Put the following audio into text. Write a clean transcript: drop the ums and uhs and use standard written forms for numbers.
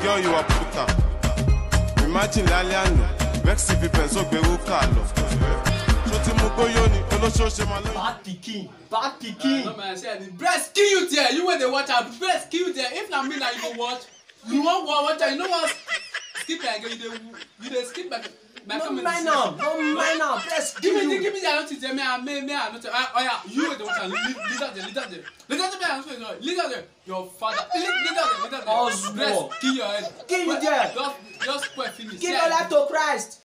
girl you are put up. Imagine Laliano, Vexy people so be who Carlo. Bad pikin. No man, say breast kill you there. You when they watch out, breast kill you there. If not me that you go watch, you won't watch. You know what? Skip and you dey skip back. No minor. Breast kill you. Give me the answer. Me, oh yeah, you with the watch. Leave there. Your father. Leave there. Oswald. Breast kill your head. Kill you there. Just quite finish. Give your life to Christ.